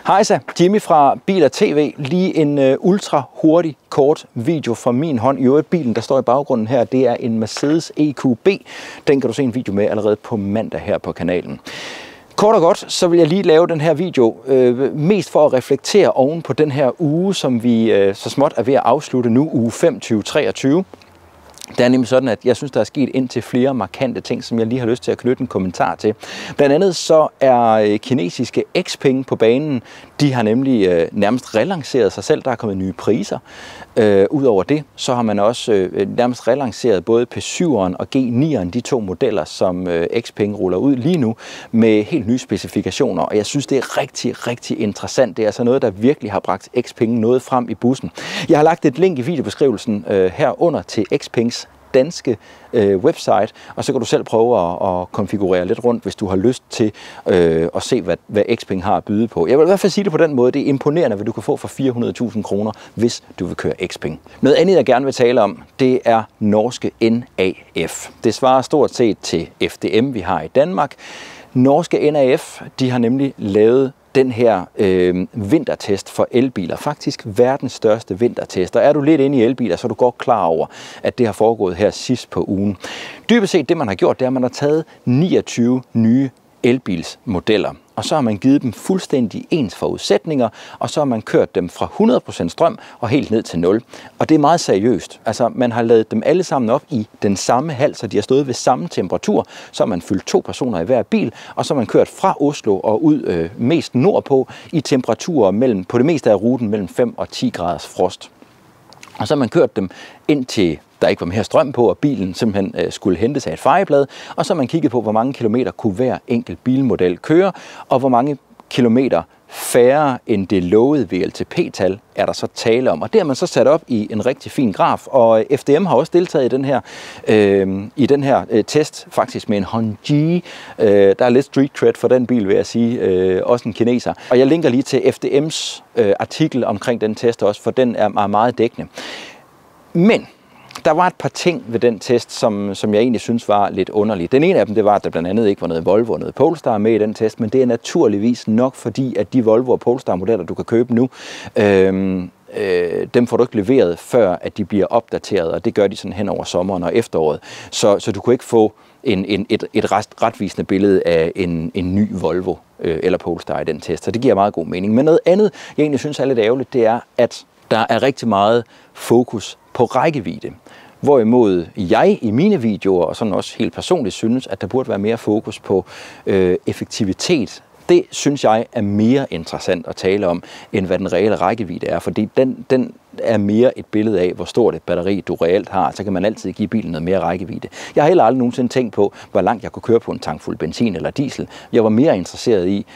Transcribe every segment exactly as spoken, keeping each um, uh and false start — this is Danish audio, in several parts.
Hejsa, Jimmy fra Bil og T V. Lige en uh, ultra hurtig, kort video fra min hånd. I øvrigt, bilen, der står i baggrunden her, det er en Mercedes E Q B. Den kan du se en video med allerede på mandag her på kanalen. Kort og godt, så vil jeg lige lave den her video, øh, mest for at reflektere oven på den her uge, som vi øh, så småt er ved at afslutte nu, uge fem tyve treogtyve. Det er nemlig sådan, at jeg synes, der er sket indtil flere markante ting, som jeg lige har lyst til at knytte en kommentar til. Blandt andet så er kinesiske Xpeng på banen. De har nemlig øh, nærmest relanceret sig selv. Der er kommet nye priser. Øh, Udover det, så har man også øh, nærmest relanceret både P syveren og G nieren, de to modeller, som øh, Xpeng ruller ud lige nu, med helt nye specifikationer. Og jeg synes, det er rigtig, rigtig interessant. Det er altså noget, der virkelig har bragt Xpeng noget frem i bussen. Jeg har lagt et link i videobeskrivelsen øh, herunder til Xpengs danske øh, website, og så kan du selv prøve at, at konfigurere lidt rundt, hvis du har lyst til øh, at se, hvad, hvad Xpeng har at byde på. Jeg vil i hvert fald sige det på den måde. Det er imponerende, hvad du kan få for fire hundrede tusind kroner, hvis du vil køre Xpeng. Noget andet, jeg gerne vil tale om, det er norske N A F. Det svarer stort set til F D M, vi har i Danmark. Norske N A F, de har nemlig lavet den her øh, vintertest for elbiler. Faktisk verdens største vintertest. Og er du lidt inde i elbiler, så er du godt klar over, at det har foregået her sidst på ugen. Dybest set det, man har gjort, det er, at man har taget niogtyve nye elbilsmodeller. Og så har man givet dem fuldstændig ens forudsætninger, og så har man kørt dem fra hundrede procent strøm og helt ned til nul. Og det er meget seriøst. Altså, man har ladet dem alle sammen op i den samme hal, så de har stået ved samme temperatur. Så har man fyldt to personer i hver bil, og så har man kørt fra Oslo og ud øh, mest nordpå i temperaturer mellem, på det meste af ruten mellem fem og ti graders frost. Og så har man kørt dem ind til der ikke var mere strøm på, og bilen simpelthen øh, skulle hentes af et fejeblad. Og så har man kigget på, hvor mange kilometer kunne hver enkelt bilmodel køre, og hvor mange kilometer færre end det lovede V L T P-tal er der så tale om. Og det har man så sat op i en rigtig fin graf, og F D M har også deltaget i den her, øh, i den her øh, test, faktisk med en Hongji. Øh, der er lidt street cred for den bil, vil jeg sige, øh, også en kineser. Og jeg linker lige til F D M's øh, artikel omkring den test også, for den er meget dækkende. Men der var et par ting ved den test, som, som jeg egentlig synes var lidt underligt. Den ene af dem, det var, at der blandt andet ikke var noget Volvo og noget Polestar med i den test, men det er naturligvis nok fordi, at de Volvo og Polestar-modeller, du kan købe nu, øh, øh, dem får du ikke leveret, før at de bliver opdateret, og det gør de sådan hen over sommeren og efteråret. Så, så du kunne ikke få en, en, et, et ret, retvisende billede af en, en ny Volvo øh, eller Polestar i den test, så det giver meget god mening. Men noget andet, jeg egentlig synes er lidt ærgerligt, det er, at der er rigtig meget fokus på rækkevidde. Hvorimod jeg i mine videoer, og sådan også helt personligt, synes, at der burde være mere fokus på øh, effektivitet. Det synes jeg er mere interessant at tale om, end hvad den reelle rækkevidde er. Fordi den, den er mere et billede af, hvor stort et batteri du reelt har. Så kan man altid give bilen noget mere rækkevidde. Jeg har heller aldrig nogensinde tænkt på, hvor langt jeg kunne køre på en tankfuld benzin eller diesel. Jeg var mere interesseret i,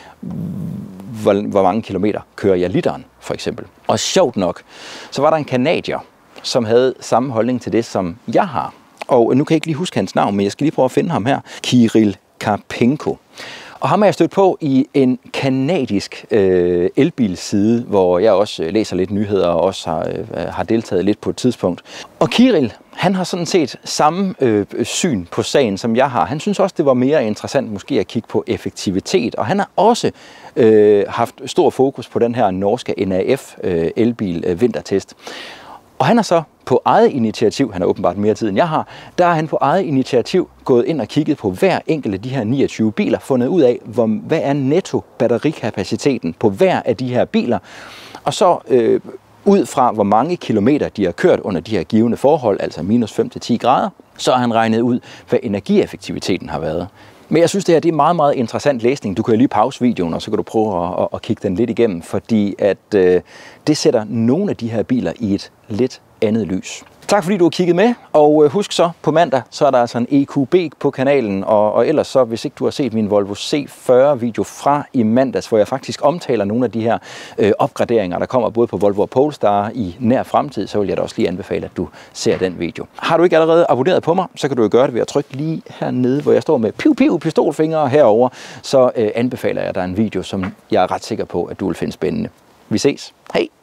hvor, hvor mange kilometer kører jeg literen, for eksempel. Og sjovt nok, så var der en canadier, som havde samme holdning til det, som jeg har. Og nu kan jeg ikke lige huske hans navn, men jeg skal lige prøve at finde ham her. Kirill Karpenko. Og ham er jeg stødt på i en kanadisk øh, elbilside, hvor jeg også øh, læser lidt nyheder og også har, øh, har deltaget lidt på et tidspunkt. Og Kirill, han har sådan set samme øh, syn på sagen, som jeg har. Han synes også, det var mere interessant måske at kigge på effektivitet. Og han har også øh, haft stor fokus på den her norske N A F øh, elbil øh, vintertest. Og han har så på eget initiativ, han har åbenbart mere tid end jeg har, der har han på eget initiativ gået ind og kigget på hver enkelt af de her niogtyve biler, fundet ud af, hvor, hvad er netto batterikapaciteten på hver af de her biler, og så øh, ud fra hvor mange kilometer de har kørt under de her givne forhold, altså minus fem til ti grader, så har han regnet ud, hvad energieffektiviteten har været. Men jeg synes, det her det er meget, meget interessant læsning. Du kan jo lige pause videoen, og så kan du prøve at, at, at kigge den lidt igennem, fordi at, øh, det sætter nogle af de her biler i et lidt andet lys. Tak fordi du har kigget med, og husk så, på mandag, så er der altså en E Q B på kanalen, og, og ellers så, hvis ikke du har set min Volvo C fyrre video fra i mandags, hvor jeg faktisk omtaler nogle af de her øh, opgraderinger, der kommer både på Volvo og Polestar i nær fremtid, så vil jeg da også lige anbefale, at du ser den video. Har du ikke allerede abonneret på mig, så kan du jo gøre det ved at trykke lige hernede, hvor jeg står med piu piu pistolfingre herover, så øh, anbefaler jeg dig en video, som jeg er ret sikker på, at du vil finde spændende. Vi ses. Hej!